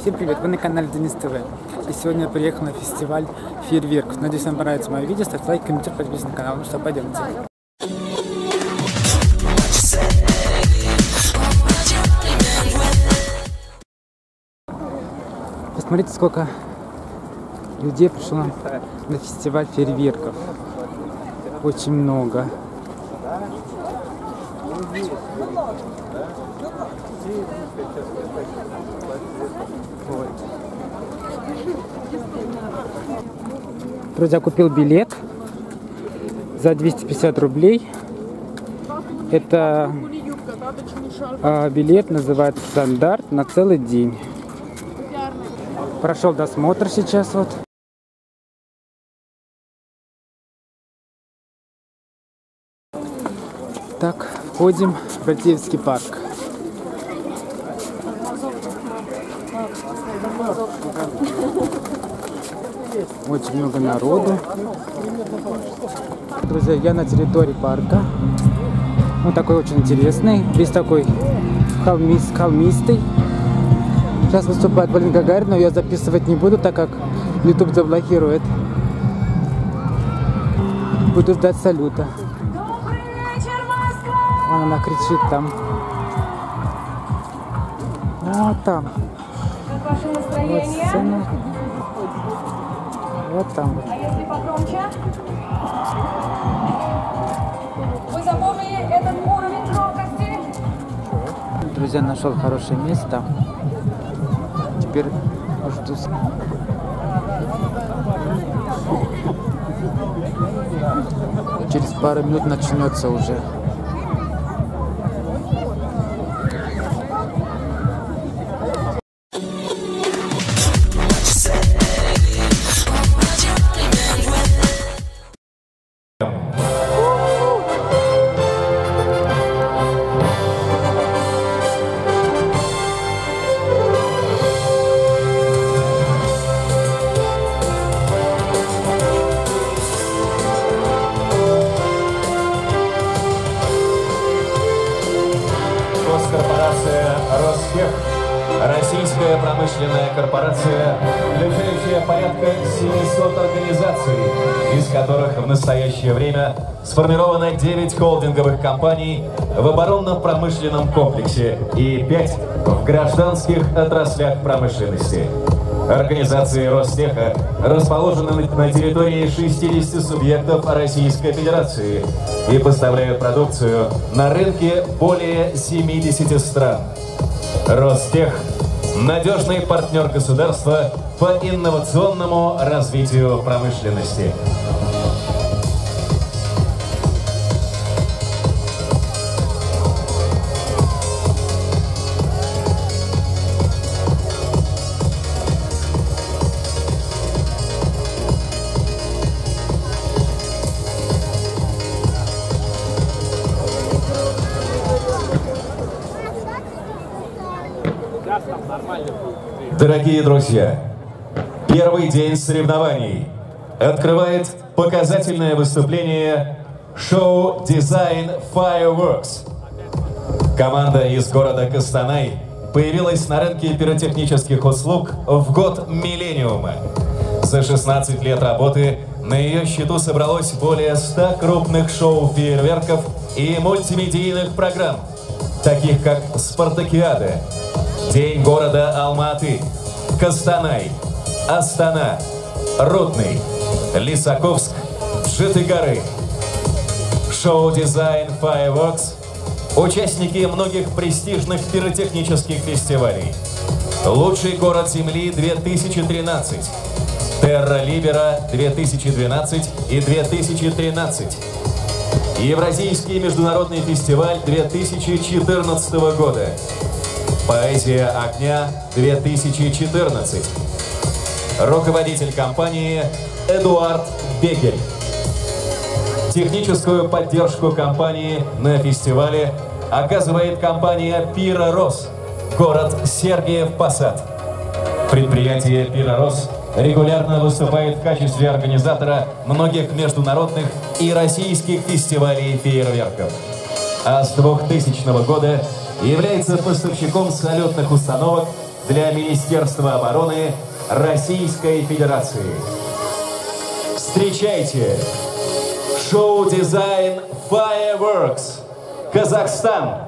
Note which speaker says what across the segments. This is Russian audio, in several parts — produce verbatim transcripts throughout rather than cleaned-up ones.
Speaker 1: Всем привет, вы на канале Денис ТВ. И сегодня я приехал на фестиваль фейерверков. Надеюсь, вам понравится мое видео. Ставьте лайк, комментируйте, подписывайтесь на канал. Ну что, пойдемте. Посмотрите, сколько людей пришло на, на фестиваль фейерверков. Очень много. Вот. Друзья, купил билет за двести пятьдесят рублей. Это а, билет называется «Стандарт» на целый день. Прошел досмотр сейчас вот. Так, входим в Ратиевский парк. Очень много народу. Друзья, я на территории парка. Он такой очень интересный. Весь такой холмист, холмистый. Сейчас выступает Полина Гагарина, но я записывать не буду, так как YouTube заблокирует. Буду ждать салюта. Вон она кричит там. Вот там. Вот сцена. Вот там.
Speaker 2: А если погромче? Вы запомнили этот уровень громкости?
Speaker 1: Друзья, нашел хорошее место. Теперь жду. Через пару минут начнется уже.
Speaker 3: Корпорация Ростех, российская промышленная корпорация, включающая порядка семисот организаций, из которых в настоящее время сформировано девять холдинговых компаний в оборонно-промышленном комплексе и пять в гражданских отраслях промышленности. Организации Ростеха расположены на территории шестидесяти субъектов Российской Федерации и поставляют продукцию на рынке более семидесяти стран. Ростех – надежный партнер государства по инновационному развитию промышленности. Дорогие друзья, первый день соревнований открывает показательное выступление шоу Design Fireworks. Команда из города Костанай появилась на рынке пиротехнических услуг в год миллениума. За шестнадцать лет работы на ее счету собралось более ста крупных шоу фейерверков и мультимедийных программ, таких как «Спартакиада», День города Алма-Аты, Костанай, Астана, Рудный, Лисаковск, Житыгоры. Шоу Design Fireworks – участники многих престижных пиротехнических фестивалей. Лучший город Земли две тысячи тринадцать, Терра Либера две тысячи двенадцать и две тысячи тринадцать, Евразийский международный фестиваль две тысячи четырнадцатого года, Поэзия огня две тысячи четырнадцать. Руководитель компании Эдуард Бегель. Техническую поддержку компании на фестивале оказывает компания «Пиророс», город Сергиев Посад. Предприятие «Пиророс» регулярно выступает в качестве организатора многих международных и российских фестивалей фейерверков. А с двухтысячного года является поставщиком салютных установок для Министерства обороны Российской Федерации. Встречайте! Шоу-дизайн Fireworks, Казахстан.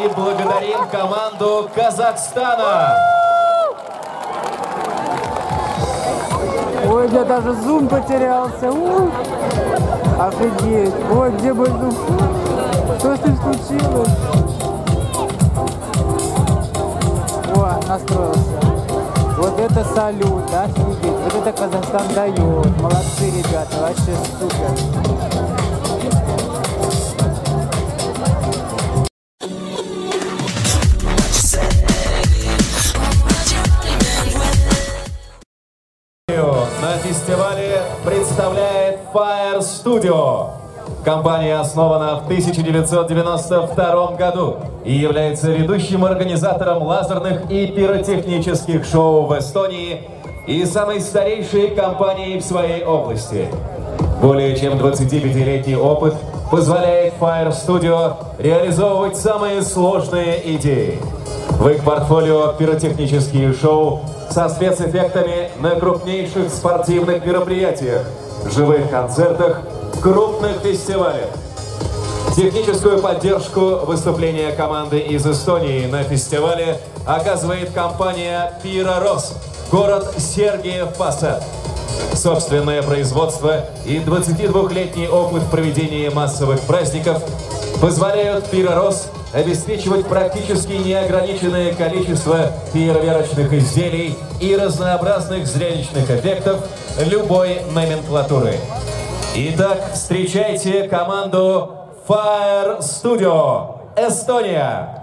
Speaker 3: И благодарим команду Казахстана.
Speaker 1: Ой, я даже зум потерялся. У! Офигеть. Ой, где мой зум? Что с ним случилось? О, настроился. Вот это салют, офигеть. Вот это Казахстан дает. Молодцы, ребята, вообще супер.
Speaker 3: На фестивале представляет Fire Studio. Компания основана в тысяча девятьсот девяносто втором году и является ведущим организатором лазерных и пиротехнических шоу в Эстонии и самой старейшей компанией в своей области. Более чем двадцатипятилетний опыт позволяет Fire Studio реализовывать самые сложные идеи. В их портфолио пиротехнические шоу со спецэффектами на крупнейших спортивных мероприятиях, живых концертах, крупных фестивалях. Техническую поддержку выступления команды из Эстонии на фестивале оказывает компания «Пиророс», город Сергиев Посад. Собственное производство и двадцатидвухлетний опыт в проведении массовых праздников позволяют «Пиророс» обеспечивать практически неограниченное количество фейерверочных изделий и разнообразных зрелищных эффектов любой номенклатуры. Итак, встречайте команду Fire Studio, Эстония!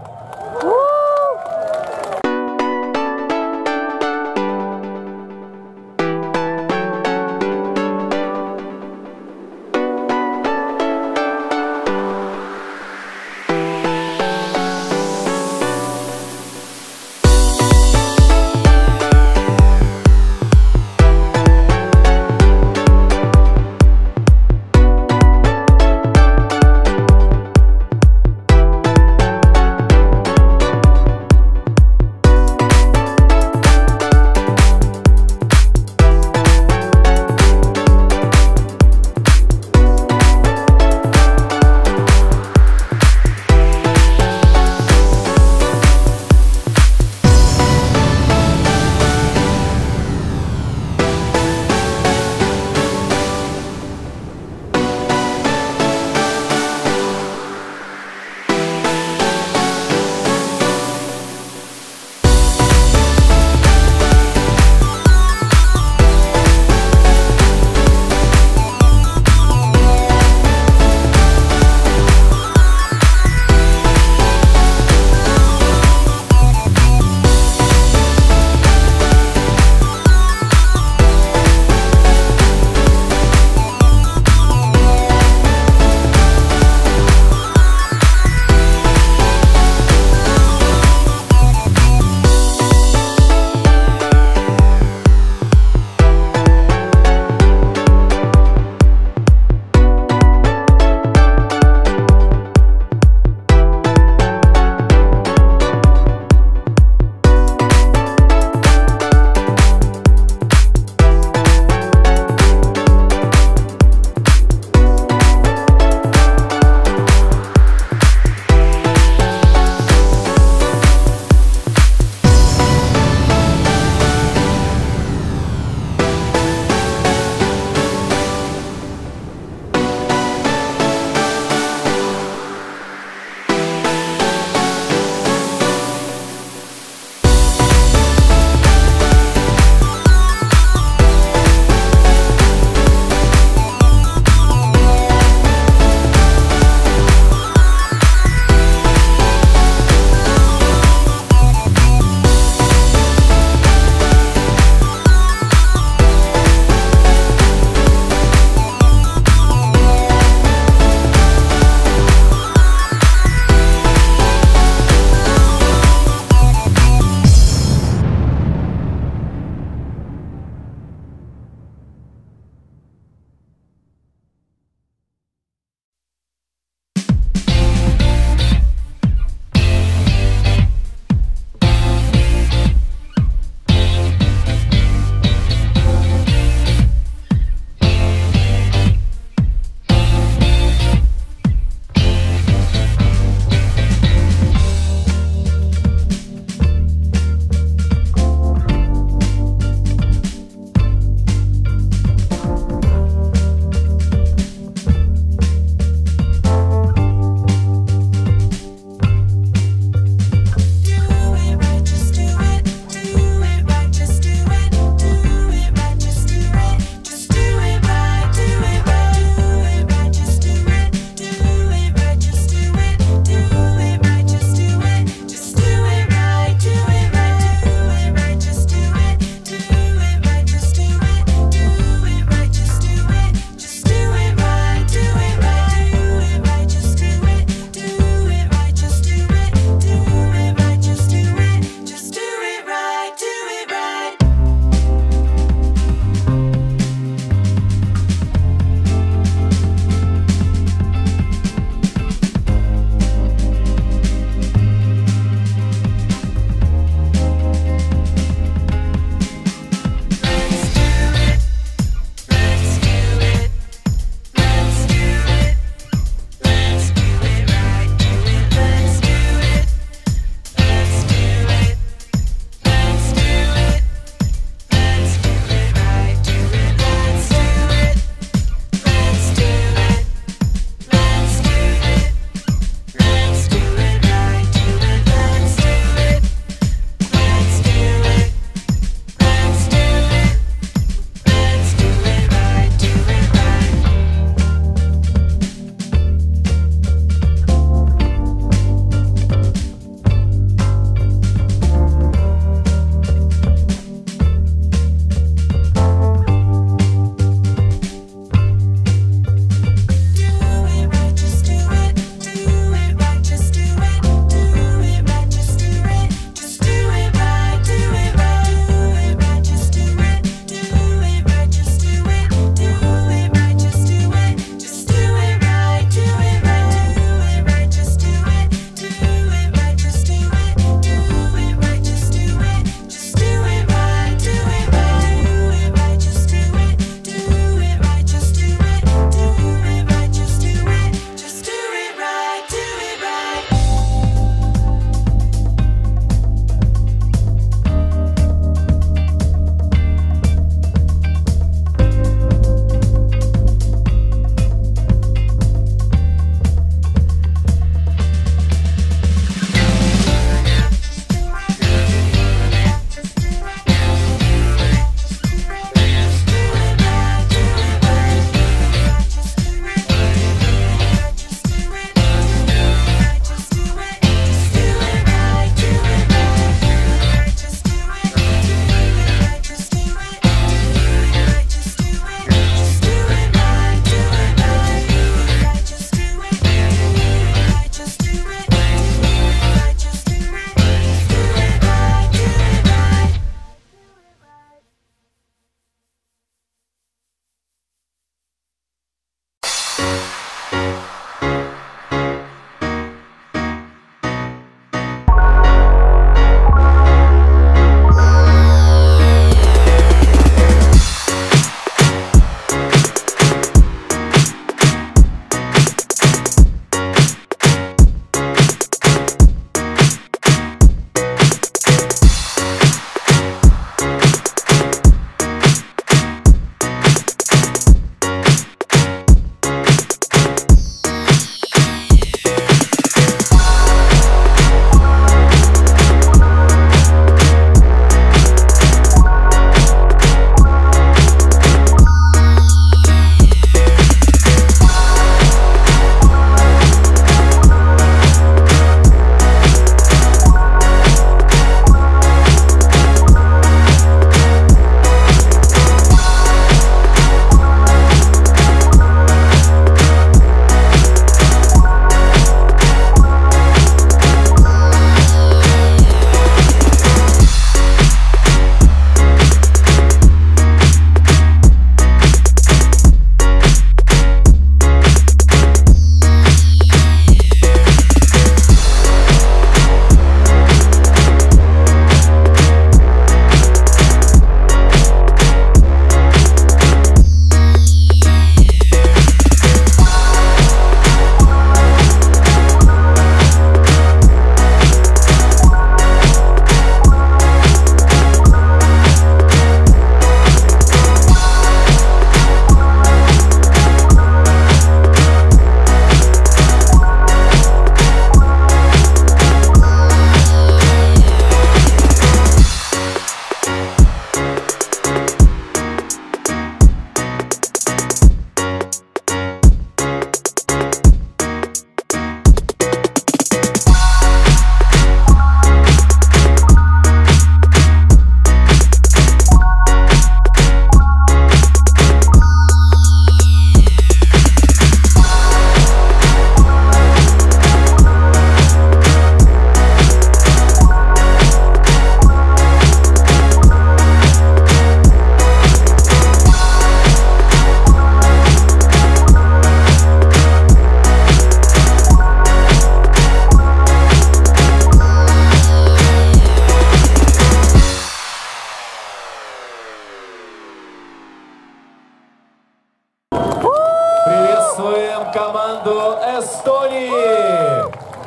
Speaker 3: команду Эстонии.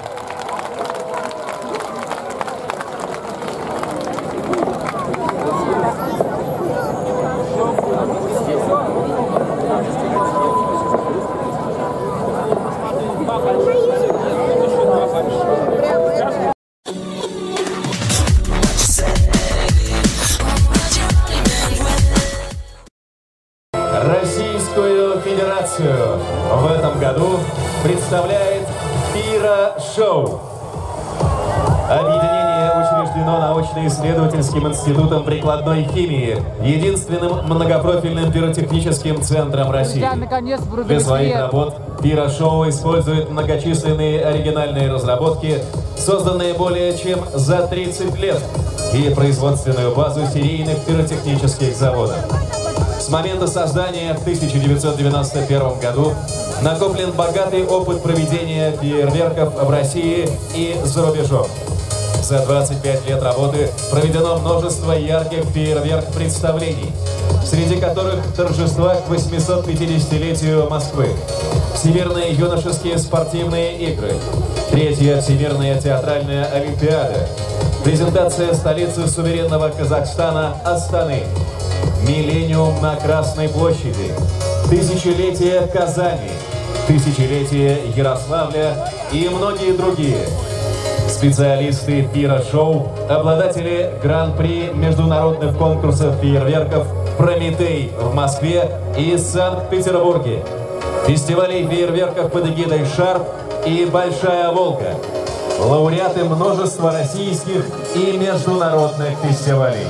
Speaker 3: Российскую Федерацию в этом году представляет Пиро-шоу. Объединение учреждено научно-исследовательским институтом прикладной химии, единственным многопрофильным пиротехническим центром России.
Speaker 1: Я, наконец, буду
Speaker 3: Для своих
Speaker 1: свет.
Speaker 3: работ Пиро-шоу использует многочисленные оригинальные разработки, созданные более чем за тридцать лет, и производственную базу серийных пиротехнических заводов. С момента создания в тысяча девятьсот девяносто первом году накоплен богатый опыт проведения фейерверков в России и за рубежом. За двадцать пять лет работы проведено множество ярких фейерверк-представлений, среди которых торжества к восьмисот-пятидесятилетию Москвы, Всемирные юношеские спортивные игры, Третья Всемирная театральная олимпиада, презентация столицы суверенного Казахстана Астаны, Миллениум на Красной площади, Тысячелетие Казани, Тысячелетие Ярославля и многие другие. Специалисты Пиро-шоу, обладатели гран-при международных конкурсов фейерверков «Прометей» в Москве и Санкт-Петербурге, фестивалей фейерверков под эгидой «Шарп» и «Большая Волга», лауреаты множества российских и международных фестивалей.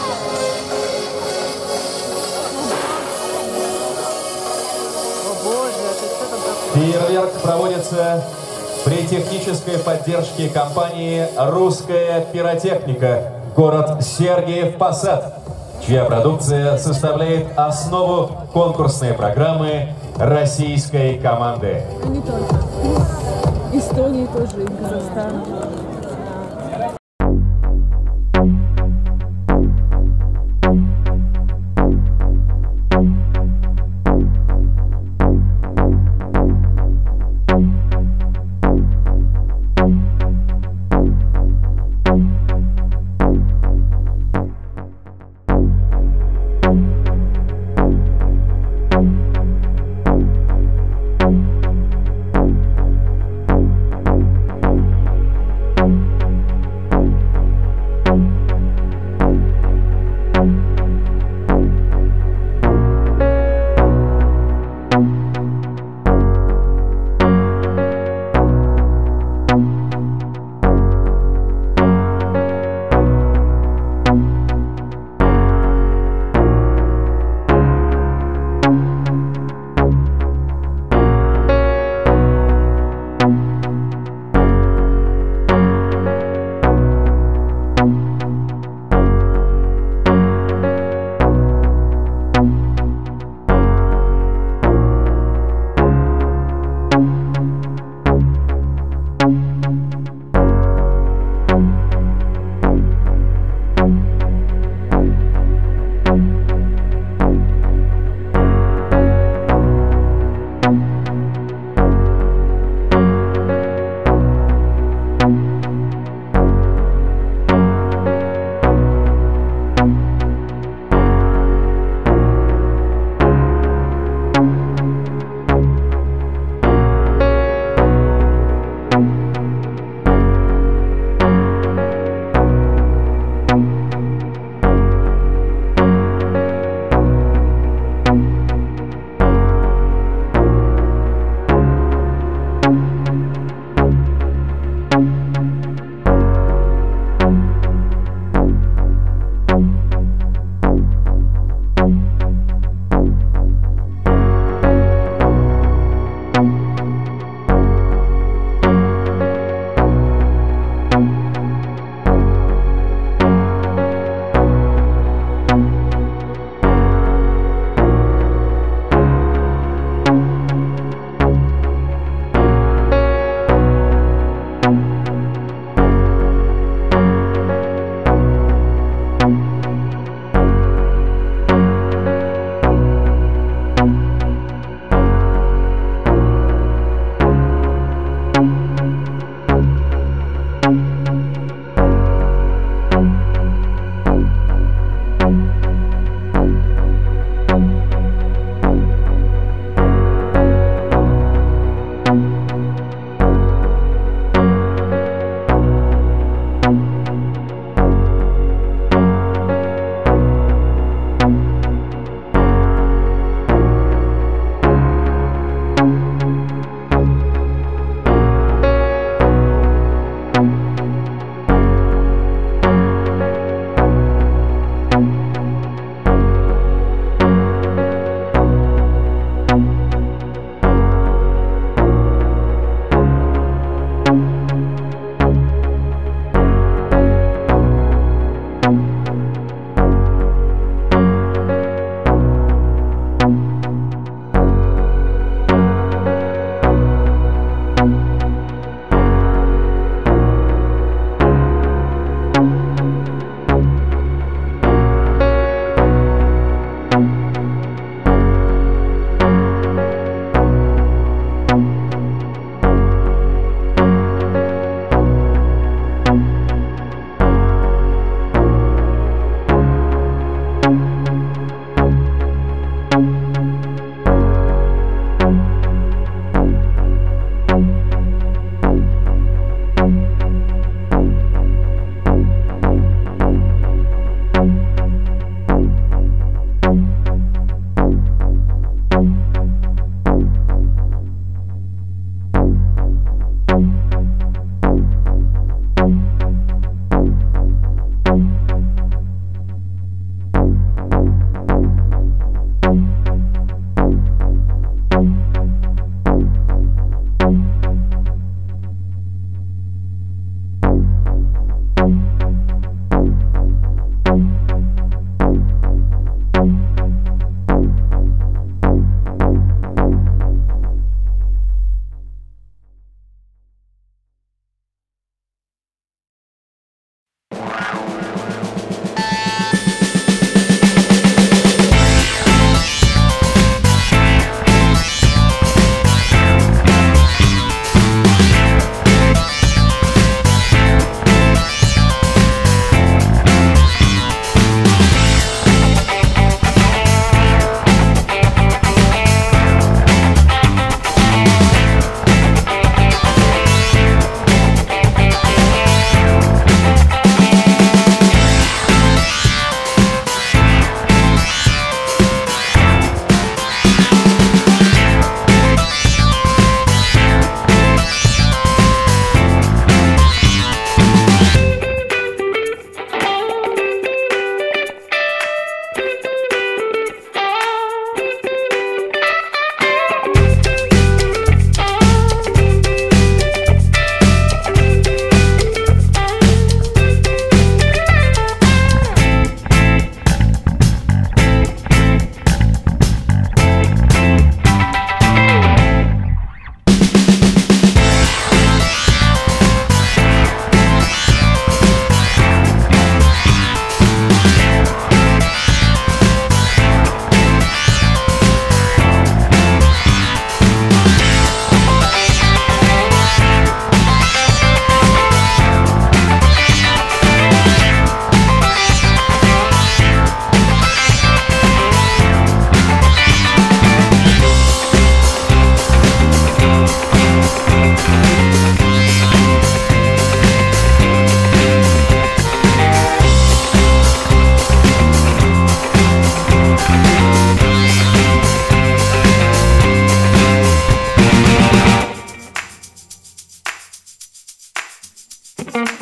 Speaker 3: Фейерверк проводится при технической поддержке компании «Русская пиротехника», город Сергиев Посад, чья продукция составляет основу конкурсной программы российской команды.
Speaker 4: А не только. Эстонии тоже, и Казахстан.
Speaker 5: Thank you.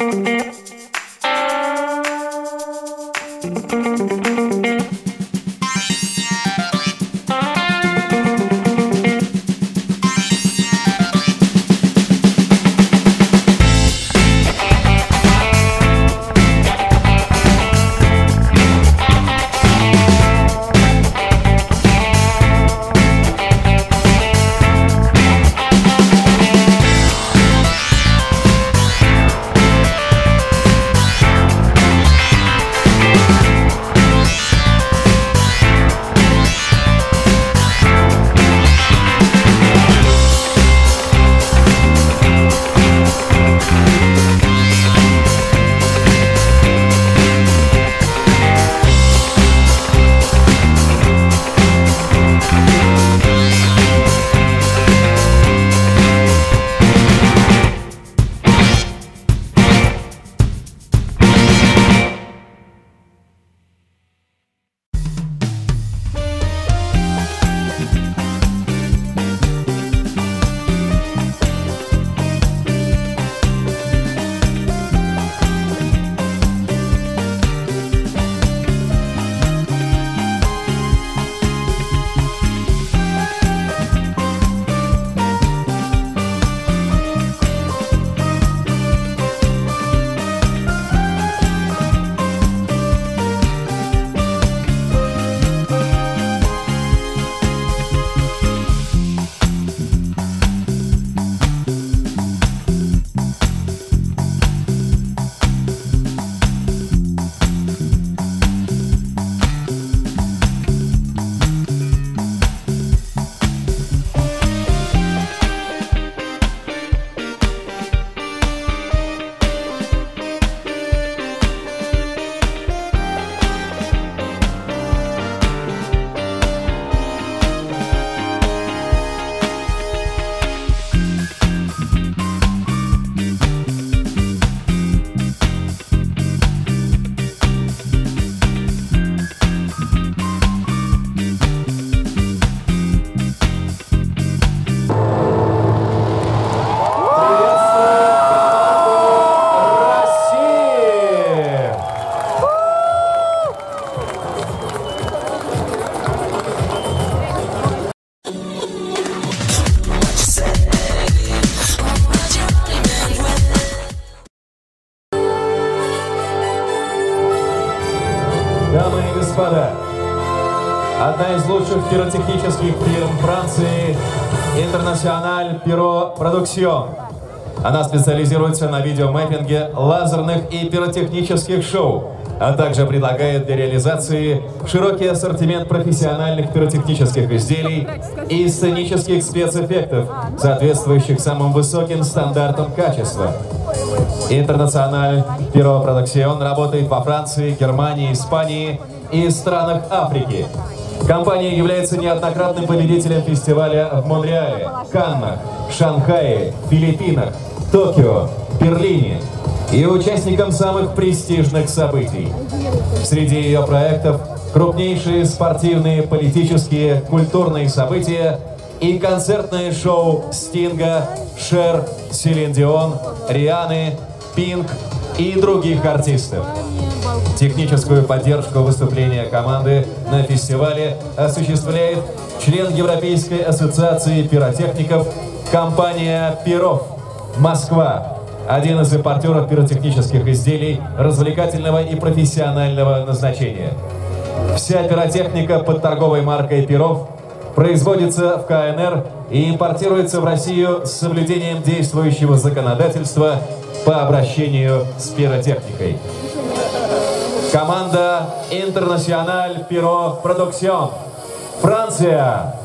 Speaker 3: Дамы и господа, одна из лучших пиротехнических фирм Франции – International Pyro Production. Она специализируется на видеомэппинге лазерных и пиротехнических шоу, а также предлагает для реализации широкий ассортимент профессиональных пиротехнических изделий и сценических спецэффектов, соответствующих самым высоким стандартам качества. International Pyro Production работает во Франции, Германии, Испании и странах Африки. Компания является неоднократным победителем фестиваля в Монреале, Каннах, Шанхае, Филиппинах, Токио, Берлине и участником самых престижных событий. Среди ее проектов крупнейшие спортивные, политические, культурные события и концертное шоу Стинга, Шер, Селин Дион, Рианы, Пинк и других артистов. Техническую поддержку выступления команды на фестивале осуществляет член Европейской ассоциации пиротехников компания «Перов», Москва, один из импортеров пиротехнических изделий развлекательного и профессионального назначения. Вся пиротехника под торговой маркой «Перов» производится в ка эн эр и импортируется в Россию с соблюдением действующего законодательства по обращению с пиротехникой. Команда International Pyro Production, Франция.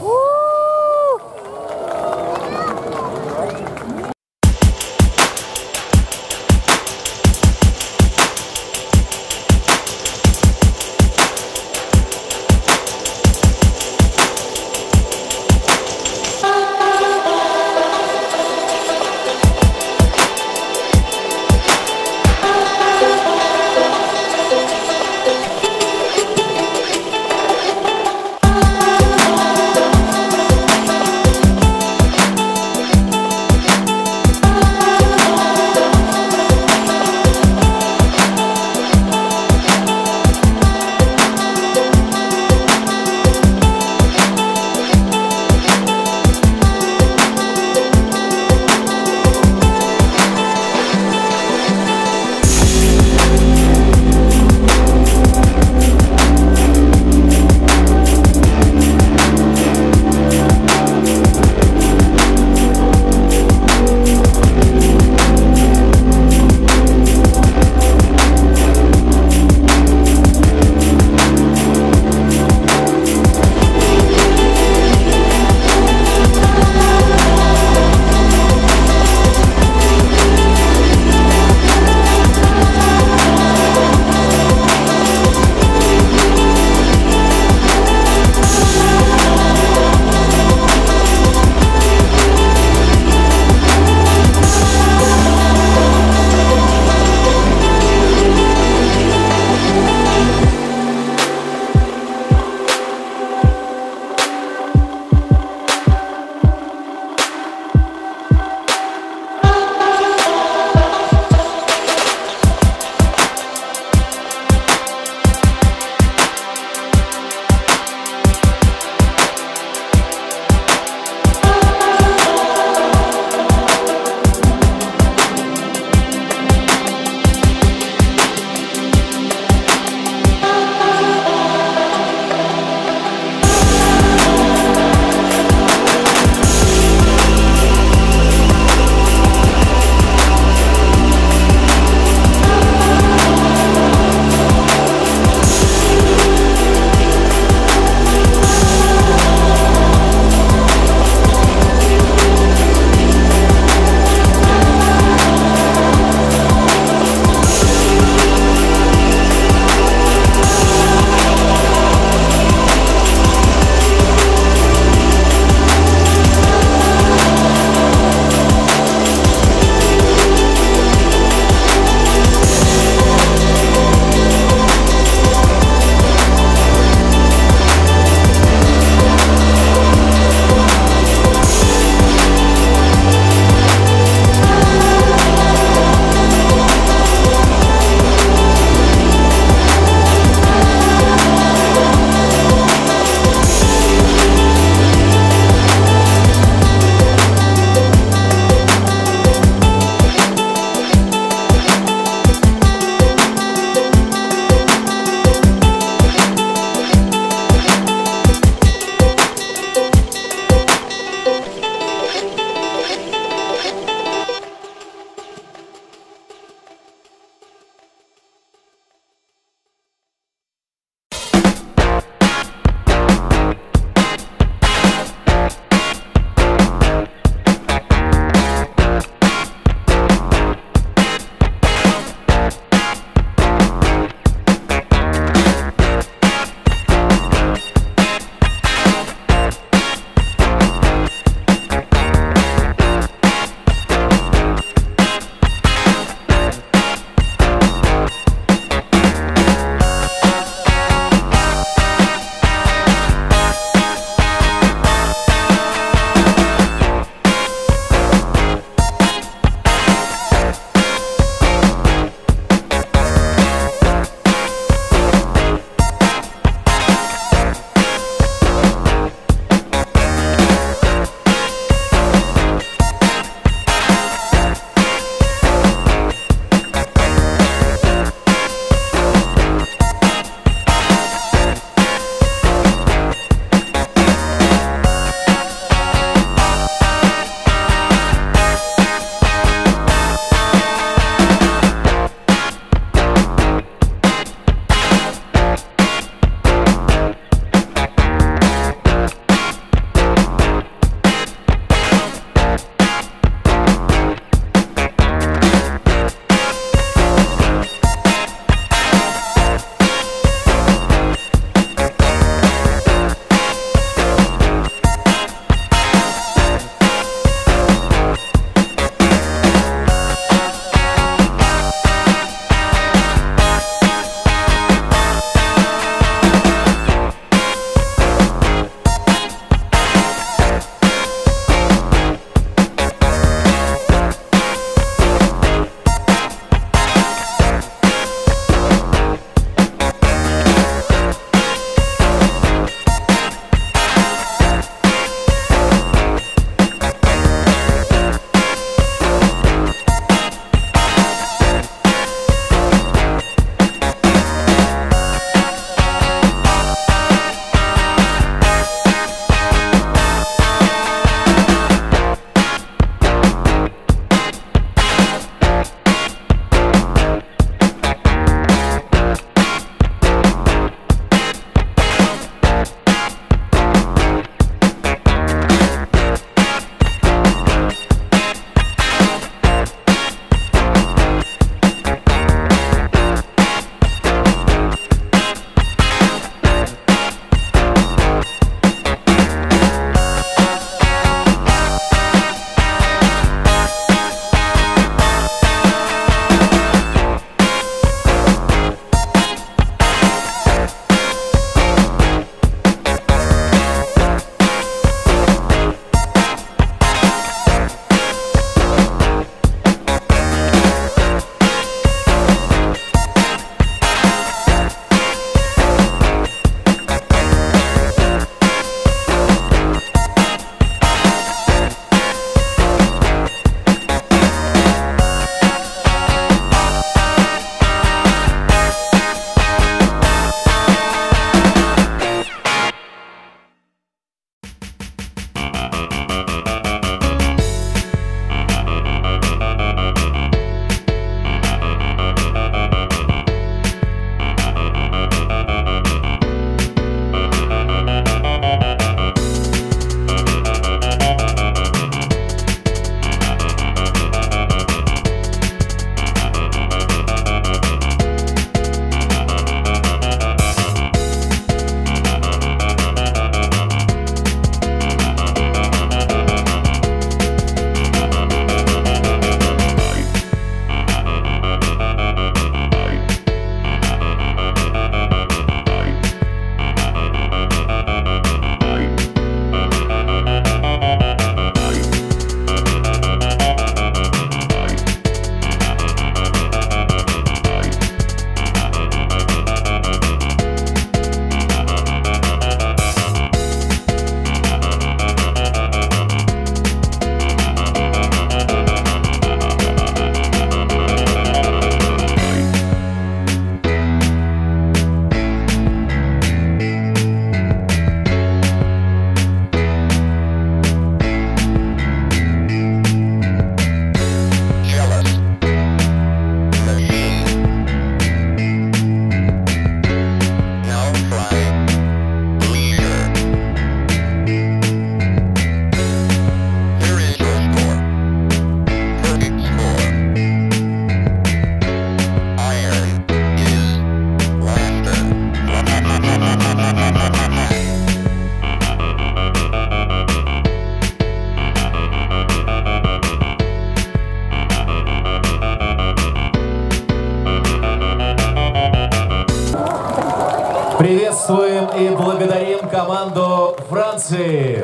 Speaker 3: и благодарим команду Франции.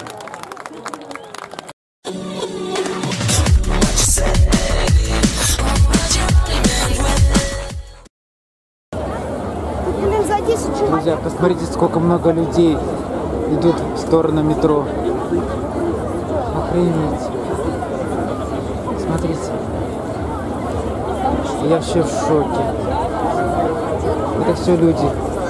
Speaker 1: Друзья, посмотрите, сколько много людей идут в сторону метро. Охренеть. Смотрите. Я вообще в шоке. Это все люди.